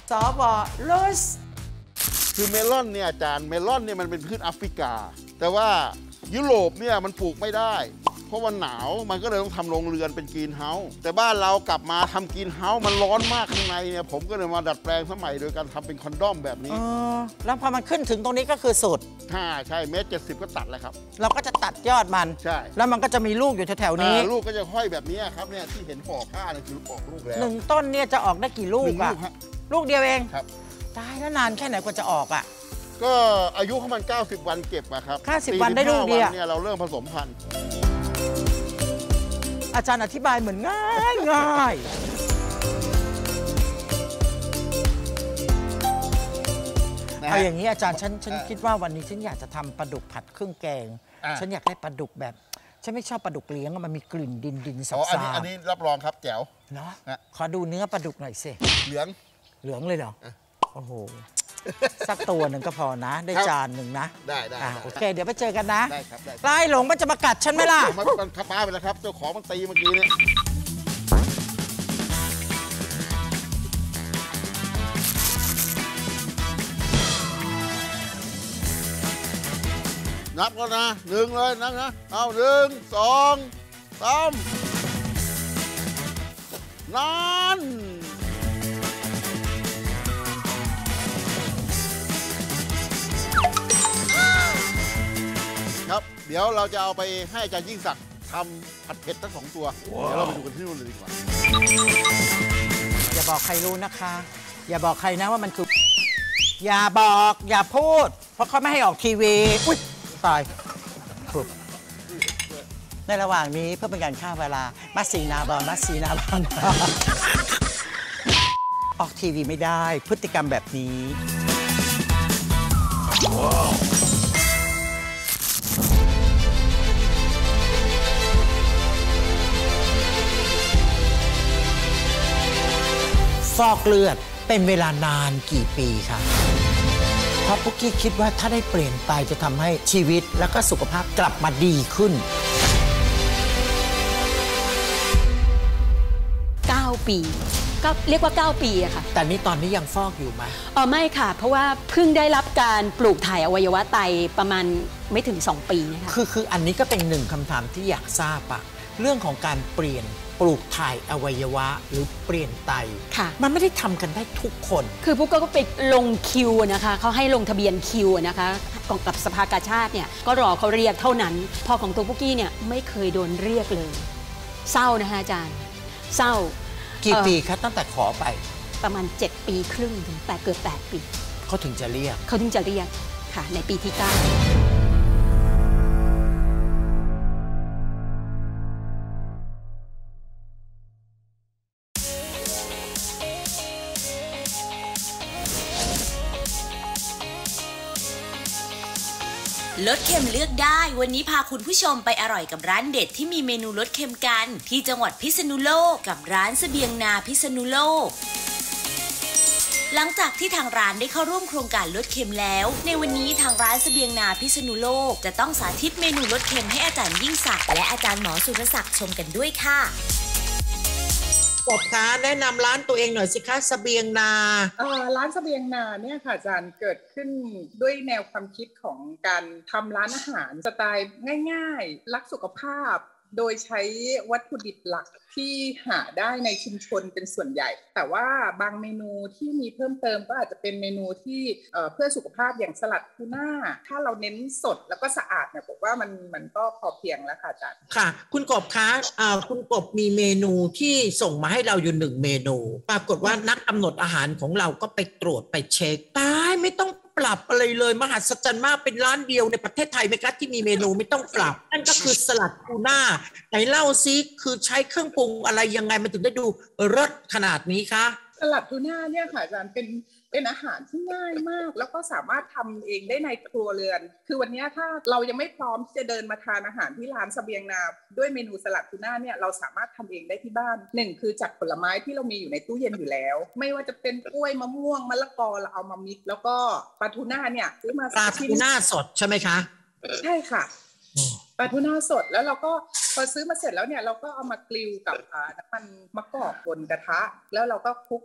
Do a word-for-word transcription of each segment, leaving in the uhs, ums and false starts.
สวลสคือเมลอนเนี่ยอาจารย์เมลอนเนี่ยมันเป็นพืชแอฟริกาแต่ว่ายุโรปเนี่ยมันปลูกไม่ได้เพราะว่าหนาวมันก็เลยต้องทำโรงเรือนเป็นกรีนเฮาส์แต่บ้านเรากลับมาทำกรีนเฮาส์มันร้อนมากข้างในเนี่ยผมก็เลยมาดัดแปลงสมัยโดยการทำเป็นคอนดอมแบบนี้แล้วพอมันขึ้นถึงตรงนี้ก็คือสุดใช่ใช่เมตรเจ็ดสิบก็ตัดแล้วครับเราก็จะตัดยอดมันใช่แล้วมันก็จะมีลูกอยู่แถวๆนี้ลูกก็จะห้อยแบบนี้ครับเนี่ยที่เห็นห่อผ้าเนี่ยคือออกลูกแล้วหนึ่งต้นเนี่ยจะออกได้กี่ลูกอะลูกเดียวเองครับตายแล้วนานแค่ไหนกว่าจะออกอะก็อายุของมันเก้าสิบวันเก็บอะครับเก้าสิบวันได้ลูกเดียวเนี่ยเราเริ่มผสมพันธุ์อาจารย์อธิบายเหมือนง่ายง่ายเอาอย่างนี้อาจารย์ฉันฉันคิดว่าวันนี้ฉันอยากจะทำปลาดุกผัดเครื่องแกงฉันอยากได้ปลาดุกแบบฉันไม่ชอบปลาดุกเลี้ยงมันมีกลิ่นดินดินสับๆอันนี้รับรองครับแจ๋วเนาะขอดูเนื้อปลาดุกหน่อยสิเหลืองเหลืองเลยเหรอโอ้โหสักตัวหนึ่งก็พอนะได้จานหนึ่งนะได้ได้โอเคเดี๋ยวไปเจอกันนะได้ครับได้ปลายหลงมันจะมากัดฉันไหมล่ะมันขับป้าไปแล้วครับเจ้าของมันตีเมื่อกี้เนี่ยนับแล้วนะหนึ่งเลยนับนะเอาหนึ่งสองสามนั่นครับเดี๋ยวเราจะเอาไปให้อาจารย์ยิ่งศักดิ์ทำผัดเผ็ดทั้งสองตัวเดี๋ยวเราไปดูกันที่นู่นเลยดีกว่าอย่าบอกใครรู้นะคะอย่าบอกใครนะว่ามันคืออย่าบอกอย่าพูดเพราะเขาไม่ให้ออกทีวีอุ๊ยตายฝึกในระหว่างนี้เพื่อเป็นการฆ่าเวลามัสซีนาบอลมัสซีนาบอลออกทีวีไม่ได้พฤติกรรมแบบนี้ฟอกเลือดเป็นเวลานานกี่ปีคะเพราะปุ๊กกี้คิดว่าถ้าได้เปลี่ยนไปจะทำให้ชีวิตและก็สุขภาพกลับมาดีขึ้นเก้าปีก็เรียกว่าเก้าปีอะค่ะแต่นี่ตอนนี้ยังฟอกอยู่ไหมอ๋อไม่ค่ะเพราะว่าเพิ่งได้รับการปลูกถ่ายอวัยวะไตประมาณไม่ถึงสองปีนะคะคือคืออันนี้ก็เป็นหนึ่งคำถามที่อยากทราบอะเรื่องของการเปลี่ยนปลูกถ่ายอวัยวะหรือเปลี่ยนไตมันไม่ได้ทำกันได้ทุกคนคือพวกก็ไปลงคิวนะคะเขาให้ลงทะเบียนคิวนะคะของกับสภากาชาดเนี่ยก็รอเขาเรียกเท่านั้นพอของตัวพุกกี้เนี่ยไม่เคยโดนเรียกเลยเศร้านะคะอาจารย์เศร้ากี่ปีคะตั้งแต่ขอไปประมาณเจ็ดปีครึ่งถึงแปดเกือบแปดปีเขาถึงจะเรียกเขาถึงจะเรียกค่ะในปีที่เก้าลดเค็มเลือกได้วันนี้พาคุณผู้ชมไปอร่อยกับร้านเด็ดที่มีเมนูลดเค็มกันที่จังหวัดพิษณุโลกกับร้านเสบียงนาพิษณุโลกหลังจากที่ทางร้านได้เข้าร่วมโครงการลดเค็มแล้วในวันนี้ทางร้านเสบียงนาพิษณุโลกจะต้องสาธิตเมนูลดเค็มให้อาจารย์ยิ่งศักดิ์และอาจารย์หมอสุรศักดิ์ชมกันด้วยค่ะกบคะแนะนำร้านตัวเองหน่อยสิคะเสบียงนาเอ่อร้านเสบียงนาเนี่ยค่ะอาจารย์เกิดขึ้นด้วยแนวความคิดของการทำร้านอาหารสไตล์ง่ายๆรักสุขภาพโดยใช้วัตถุดิบหลักที่หาได้ในชุมชนเป็นส่วนใหญ่แต่ว่าบางเมนูที่มีเพิ่มเติมก็อาจจะเป็นเมนูที่เอ่อเพื่อสุขภาพอย่างสลัดทูน่าถ้าเราเน้นสดแล้วก็สะอาดเนี่ยผมว่ามันมันก็พอเพียงแล้วค่ะอาจารย์ค่ะคุณกบคะอ่าคุณกบมีเมนูที่ส่งมาให้เราอยู่หนึ่งเมนูปรากฏว่านักกำหนดอาหารของเราก็ไปตรวจไปเช็คตายไม่ต้องปรับอะไรเลยมหัศจรรย์มากเป็นร้านเดียวในประเทศไทยไหมคะที่มีเมนูไม่ต้องปรับนั่นก็คือสลัดทูน่าไหนเล่าซิคือใช้เครื่องปรุงอะไรยังไงมันถึงได้ดูรสขนาดนี้คะสลัดทูน่าเนี่ยค่ะอาจารย์เป็นเป็นอาหารที่ง่ายมากแล้วก็สามารถทำเองได้ในครัวเรือนคือวันนี้ถ้าเรายังไม่พร้อมที่จะเดินมาทานอาหารที่ร้านเสบียงนาด้วยเมนูสลัดทูน่าเนี่ยเราสามารถทำเองได้ที่บ้านหนึ่งคือจากผลไม้ที่เรามีอยู่ในตู้เย็นอยู่แล้วไม่ว่าจะเป็นกล้วยมะม่วงมะละกอเราเอามามิกแล้วก็ปลาทูน่าเนี่ยซื้อมาปลาทูน่าสดใช่ไหมคะใช่ค่ะปลาทูน่าสดแล้วเราก็พอซื้อมาเสร็จแล้วเนี่ยเราก็เอามากริลกับน้ำมันมะกอกบนกระทะแล้วเราก็คลุกกับผ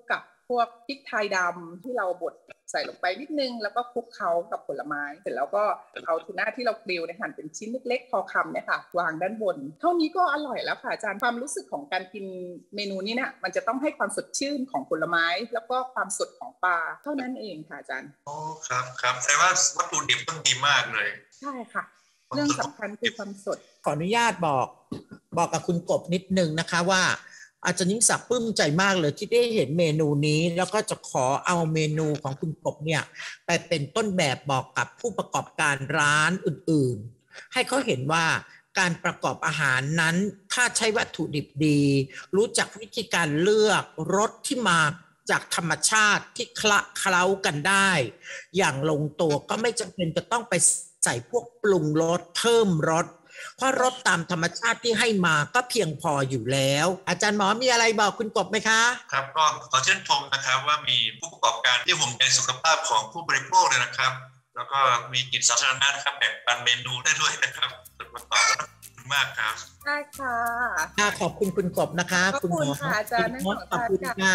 วกพริกไทยดำที่เราบดใส่ลงไปนิดนึงแล้วก็คลุกเคล้ากับผลไม้เสร็จแล้วก็เอาทูน่าที่เรากริลเนี่ยหั่นเป็นชิ้นเล็กๆพอคำเนี่ยค่ะวางด้านบนเท่านี้ก็อร่อยแล้วค่ะอาจารย์ความรู้สึกของการกินเมนูนี้เนี่ยมันจะต้องให้ความสดชื่นของผลไม้แล้วก็ความสดของปลาเท่านั้นเองค่ะอาจารย์โอ้ครับครับแสดงว่าวัตถุดิบต้องดีมากเลยใช่ค่ะเรื่องสำคัญคือความสดขออนุญาตบอกบอกกับคุณกบนิดนึงนะคะว่าอาจารย์ยิ่งศักดิ์ปลื้มใจมากเลยที่ได้เห็นเมนูนี้แล้วก็จะขอเอาเมนูของคุณกบเนี่ยไปเป็นต้นแบบบอกกับผู้ประกอบการร้านอื่นๆให้เขาเห็นว่าการประกอบอาหารนั้นถ้าใช้วัตถุดิบดีรู้จักวิธีการเลือกรสที่มาจากธรรมชาติที่คละเคล้ากันได้อย่างลงตัวก็ไม่จำเป็นจะต้องไปใส่พวกปรุงรสเพิ่มรสเพราะรสตามธรรมชาติที่ให้มาก็เพียงพออยู่แล้วอาจารย์หมอมีอะไรบอกคุณกบไหมคะครับก็ขอชื่นชมนะครับว่ามีผู้ประกอบการที่ห่วงใยสุขภาพของผู้บริโภคเลยนะครับแล้วก็มีจิตสาธารณะนะครับแบ่งปันเมนูได้ด้วยนะครับส่วนประกอบขอบคุณมากครับได้ค่ะขอบคุณคุณกบนะคะขอบคุณค่ะอาจารย์ขอบคุณค่ะ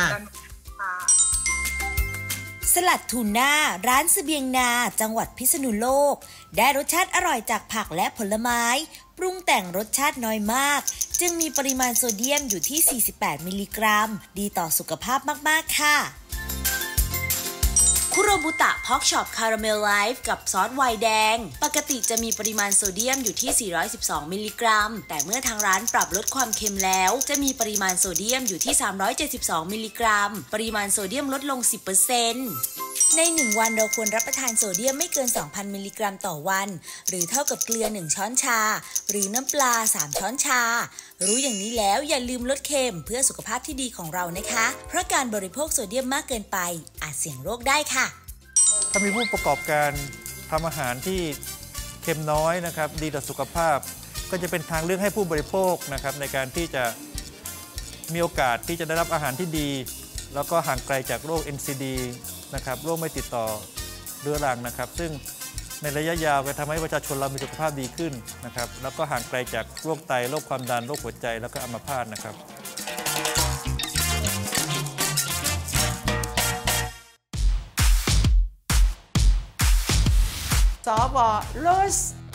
สลัดทูน่าร้านเสบียงนาจังหวัดพิษณุโลกได้รสชาติอร่อยจากผักและผลไม้ปรุงแต่งรสชาติน้อยมากจึงมีปริมาณโซเดียมอยู่ที่สี่สิบแปดมิลลิกรัมดีต่อสุขภาพมากๆค่ะคุโรบุตะพอกช็อปคาราเมลไลฟ์กับซอสไวน์แดงปกติจะมีปริมาณโซเดียมอยู่ที่สี่ร้อยสิบสองมิลลิกรัมแต่เมื่อทางร้านปรับลดความเค็มแล้วจะมีปริมาณโซเดียมอยู่ที่สามร้อยเจ็ดสิบสองมิลลิกรัมปริมาณโซเดียมลดลง สิบเปอร์เซ็นต์ ในหนึ่งวันเราควรรับประทานโซเดียมไม่เกิน สองพันมิลลิกรัมต่อวันหรือเท่ากับเกลือหนึ่งช้อนชาหรือน้ำปลาสามช้อนชารู้อย่างนี้แล้วอย่าลืมลดเค็มเพื่อสุขภาพที่ดีของเรานะคะเพราะการบริโภคโซเดียมมากเกินไปอาจเสี่ยงโรคได้ค่ะถ้ามีผู้ประกอบการทำอาหารที่เค็มน้อยนะครับดีต่อสุขภาพก็จะเป็นทางเลือกให้ผู้บริโภคนะครับในการที่จะมีโอกาสที่จะได้รับอาหารที่ดีแล้วก็ห่างไกลจากโรค เอ็น ซี ดี นะครับโรคไม่ติดต่อเรื้อรังนะครับซึ่งในระยะยาวจะทำให้ประชาชนเรามีสุขภาพดีขึ้นนะครับแล้วก็ห่างไกลจากโรคไตโรคความดันโรคหัวใจแล้วก็อัมพาตนะครับสว.โรส